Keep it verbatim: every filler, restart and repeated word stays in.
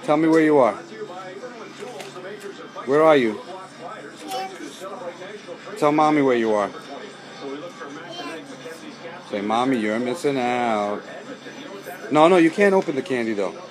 Tell me where you are. Where are you? Tell mommy where you are. Say, mommy, you're missing out. No, no, you can't open the candy though.